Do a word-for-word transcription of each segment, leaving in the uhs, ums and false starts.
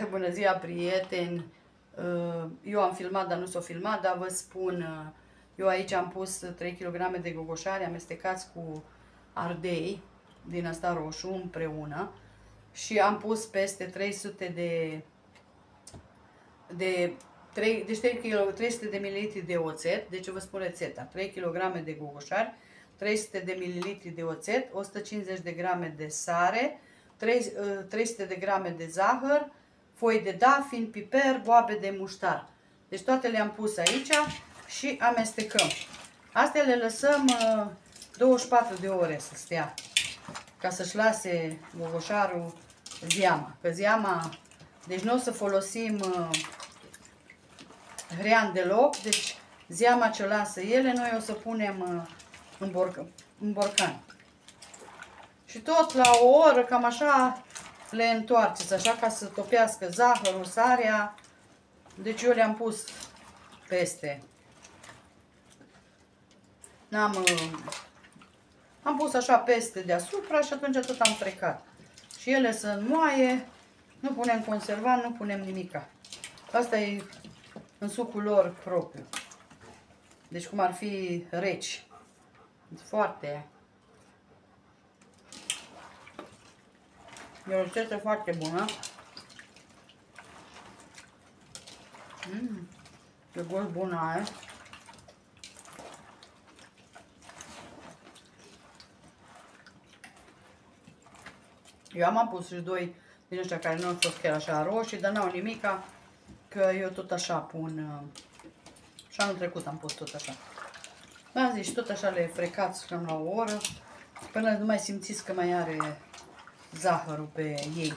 Bună ziua, prieteni! Eu am filmat, dar nu s-o filmat, dar vă spun, eu aici am pus trei kilograme de gogoșari amestecați cu ardei din asta roșu împreună și am pus peste trei sute de de trei, deci trei sute de mililitri de oțet, deci vă spun rețeta: trei kilograme de gogoșari, trei sute de mililitri de oțet, o sută cincizeci de grame de sare, trei sute de grame de zahăr, foi de dafin, piper, boabe de muștar. Deci toate le-am pus aici și amestecăm. Astea le lăsăm douăzeci și patru de ore să stea, ca să-și lase gogoșarul zeama. Că zeama, deci nu o să folosim hrean deloc, deci zeama ce lasă ele, noi o să punem în, borc în borcan. Și tot la o oră, cam așa, le întoarceți, așa, ca să topească zahărul, sarea. Deci eu le-am pus peste. N-am... Am pus așa peste deasupra și atunci tot am frecat. Și ele să înmoaie, nu punem conservant, nu punem nimica. Asta e în sucul lor propriu. Deci cum ar fi reci. Foarte... E o rețetă foarte bună. Mmm, ce gust bună are. Eu am pus și doi din ăștia care nu au fost chiar așa roșii, dar n-au nimica, că eu tot așa pun. Și anul trecut am pus tot așa. V-am zis, tot așa le frecați cam la o oră, până nu mai simțiți că mai are zahărul pe ei.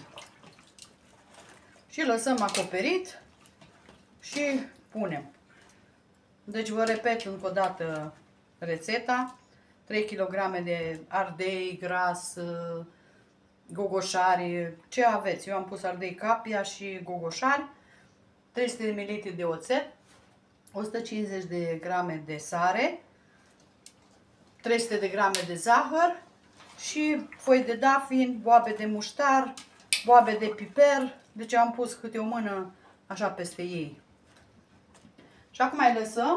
Și lăsăm acoperit și punem. Deci vă repet încă o dată rețeta: trei kilograme de ardei, gras, gogoșari, ce aveți. Eu am pus ardei capia și gogoșari, trei sute de mililitri de oțet, o sută cincizeci de grame de sare, trei sute de grame de zahăr și foi de dafin, boabe de muștar, boabe de piper. Deci am pus câte o mână așa peste ei. Și acum mai lăsăm.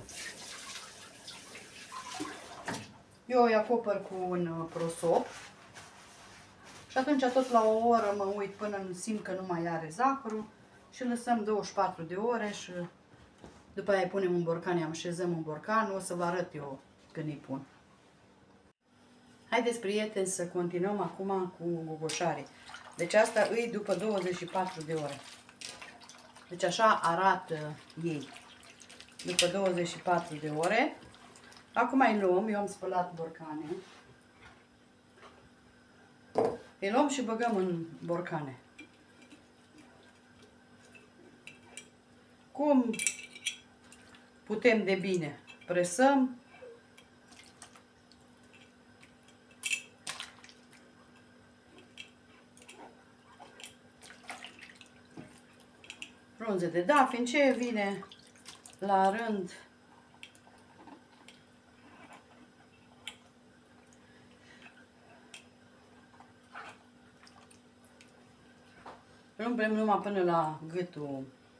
Eu îi acopăr cu un prosop. Și atunci tot la o oră mă uit până nu simt că nu mai are zahărul. Și lăsăm douăzeci și patru de ore și după aia punem în borcan, îi așezăm în borcan. O să vă arăt eu când îi pun. Haideți, prieteni, să continuăm acum cu gogoșarii. Deci asta îi după douăzeci și patru de ore. Deci așa arată ei după douăzeci și patru de ore. Acum îi luăm, eu am spălat borcane. Îi luăm și băgăm în borcane. Cum putem de bine. Presăm. Frunze de dafin, ce vine la rând. Umplem numai până la gâtul.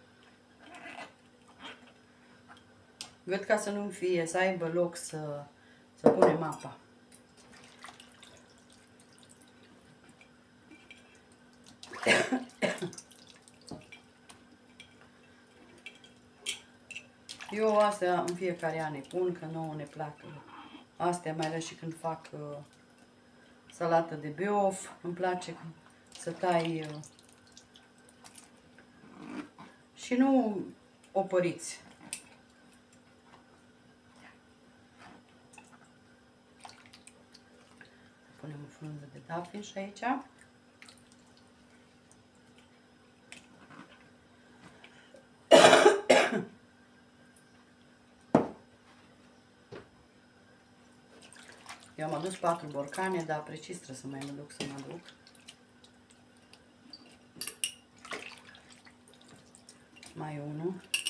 Gât, ca să nu fie, să aibă loc să, să punem apa. Eu astea în fiecare an îi pun, că nouă ne plac. Astea mai ales și când fac uh, salată de beof, îmi place să tai uh, și nu opăriți. Punem o frunză de dafin și aici. Eu am adus patru borcane, dar precis trebuie să mai mă duc să mă duc. Mai unul.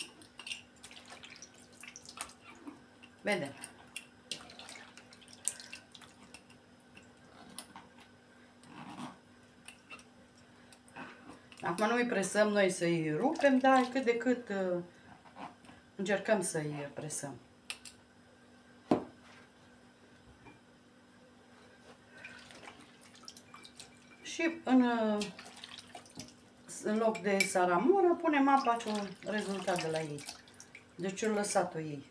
Vedem. Acum nu îi presăm noi să-i rupem, dar cât de cât uh, încercăm să-i presăm. Și în, uh, în loc de saramură punem apa ce a rezultat de la ei. Deci eu lăsat-o ei.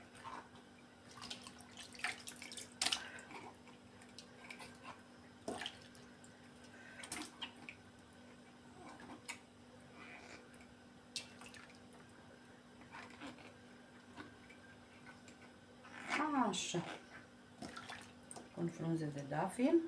Așa. Pun frunze de dafin.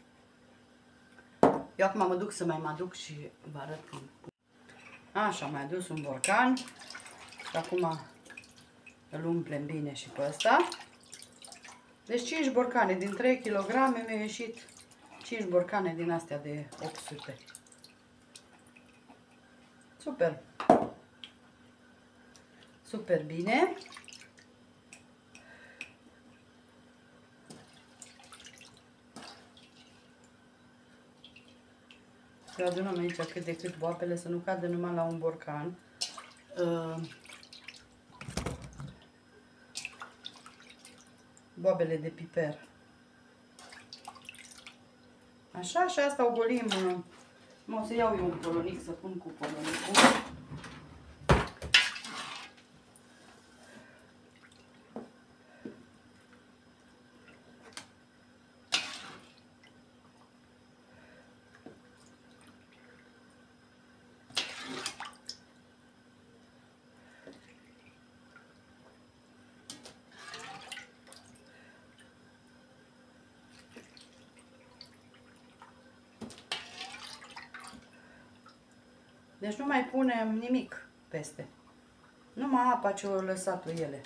Eu acum mă duc să mai mă aduc și vă arăt cum. Așa, am mai adus un borcan. Și acum îl umplem bine și pe ăsta. Deci cinci borcane. Din trei kilograme mi-a ieșit cinci borcane din astea de opt sute. Super. Super bine. Să adunăm aici cât de cât boapele, să nu cadă numai la un borcan. Uh, boabele de piper. Așa, și asta o golim. Mă, o să iau eu un polonic, să pun cu polonicul. Deci nu mai punem nimic peste. Numai apa ce au lăsat-o ele.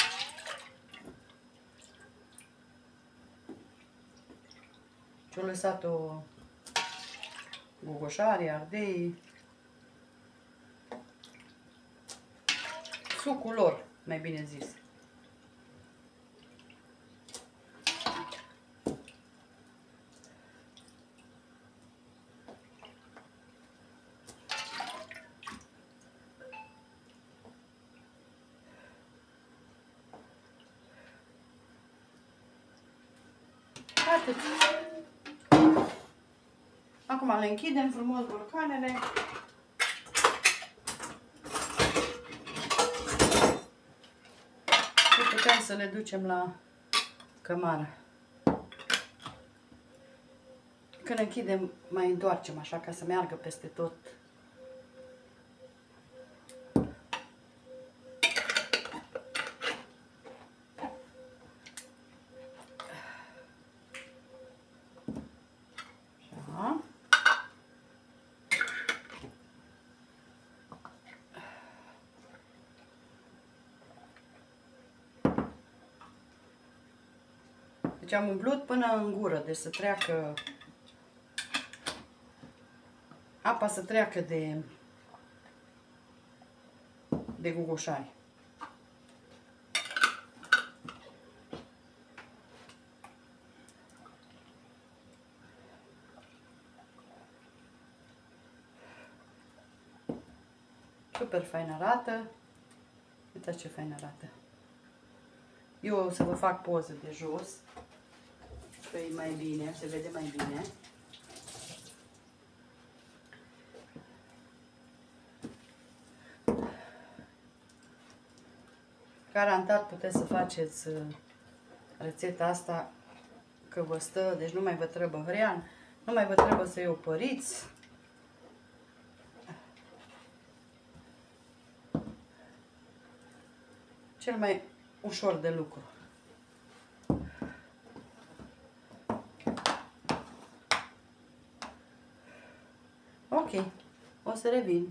Ce au lăsat-o gogoșarii, ardei. Sucul lor, mai bine zis. Atât. Acum le închidem frumos borcanele. Și putem să le ducem la cămară. Când închidem, mai întoarcem așa ca să meargă peste tot. Deci am umplut până în gură, deci să treacă apa, să treacă de, de gogoșari. Super fain arată. Uitați ce fain arată. Eu o să vă fac poză de jos, că e mai bine, se vede mai bine. Garantat puteți să faceți rețeta asta, că vă stă, deci nu mai vă trebuie hrean, nu mai vă trebuie să-i opăriți. Cel mai ușor de lucru. Ok, o să revin.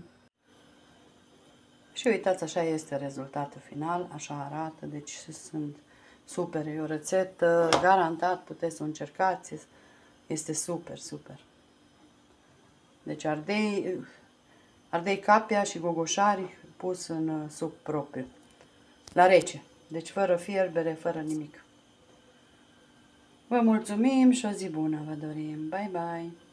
Și uitați, așa este rezultatul final, așa arată, deci sunt super, e o rețetă, garantat puteți să o încercați, este super, super. Deci ardei, ardei capia și gogoșari pus în suc propriu, la rece, deci fără fierbere, fără nimic. Vă mulțumim și o zi bună vă dorim, bye bye!